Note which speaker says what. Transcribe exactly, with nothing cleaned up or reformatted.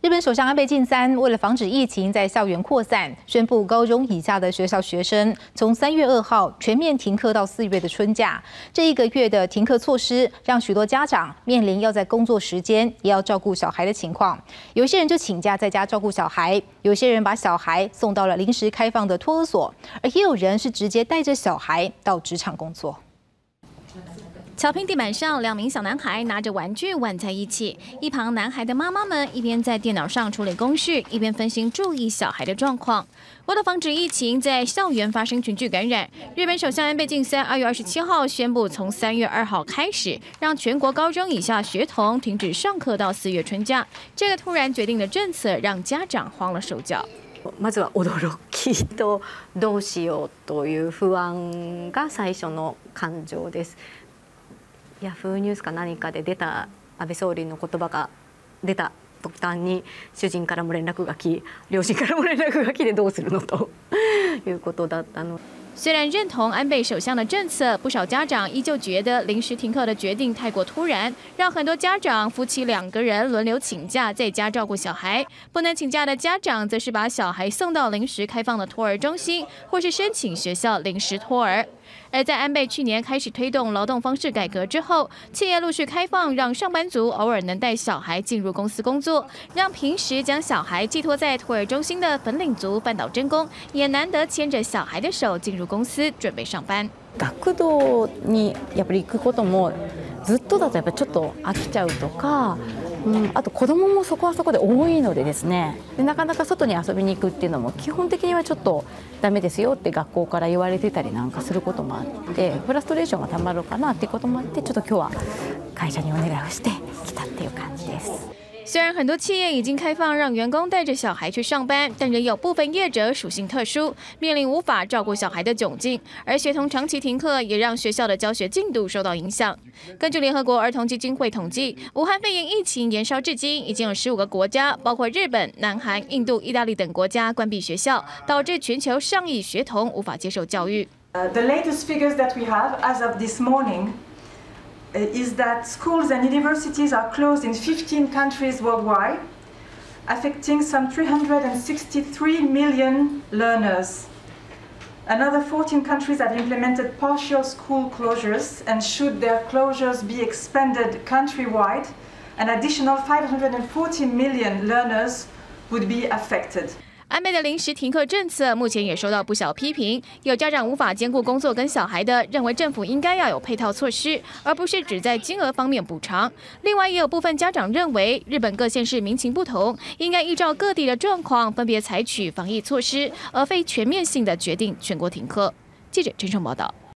Speaker 1: 日本首相安倍晋三为了防止疫情在校园扩散，宣布高中以下的学校学生从三月二号全面停课到四月的春假。这一个月的停课措施，让许多家长面临要在工作时间也要照顾小孩的情况。有些人就请假在家照顾小孩，有些人把小孩送到了临时开放的托儿所，而也有人是直接带着小孩到职场工作。
Speaker 2: 草坪地板上，两名小男孩拿着玩具玩在一起。一旁男孩的妈妈们一边在电脑上处理公事，一边分心注意小孩的状况。为了防止疫情在校园发生群聚感染，日本首相安倍晋三二月二十七号宣布，从三月二号开始，让全国高中以下学童停止上课到四月春假。这个突然决定的政策让家长慌了手脚。
Speaker 3: まずは驚きとどうしようという不安が最初の感情です。ヤフーニュースか何かで出た安倍総理の言葉が出た途端に主人からも連絡が来、両親からも連絡が来てどうするのということだったの。
Speaker 2: 虽然认同安倍首相的政策，不少家长依旧觉得临时停课的决定太过突然，让很多家长夫妻两个人轮流请假在家照顾小孩。不能请假的家长，则是把小孩送到临时开放的托儿中心，或是申请学校临时托儿。而在安倍去年开始推动劳动方式改革之后，企业陆续开放，让上班族偶尔能带小孩进入公司工作，让平时将小孩寄托在托儿中心的粉领族半岛真公，也难得牵着小孩的手进入公司准備上班。
Speaker 3: 学童にやっぱり行くこともずっとだとやっぱちょっと飽きちゃうとか、うん、あと子供もそこはそこで多いのでですね、でなかなか外に遊びに行くっていうのも基本的にはちょっとダメですよって学校から言われてたりなんかすることもあって、フラストレーションがたまるかなっていうこともあって、ちょっと今日は会社にお願いをしてきたっていう感じです。
Speaker 2: 虽然很多企业已经开放让员工带着小孩去上班，但仍有部分业者属性特殊，面临无法照顾小孩的窘境。而学童长期停课，也让学校的教学进度受到影响。根据联合国儿童基金会统计，武汉肺炎疫情延烧至今，已经有十五个国家，包括日本、南韩、印度、意大利等国家关闭学校，导致全球上亿学童无法接受教育。
Speaker 4: Uh, the latest figures that we have as of this morning is that schools and universities are closed in fifteen countries worldwide, affecting some three hundred sixty-three million learners. Another fourteen countries have implemented partial school closures, and should their closures be expanded countrywide, an additional five hundred forty million learners would be affected.
Speaker 2: 安倍的临时停课政策目前也受到不小批评，有家长无法兼顾工作跟小孩的，认为政府应该要有配套措施，而不是只在金额方面补偿。另外，也有部分家长认为，日本各县市民情不同，应该依照各地的状况分别采取防疫措施，而非全面性的决定全国停课。记者陈胜报道。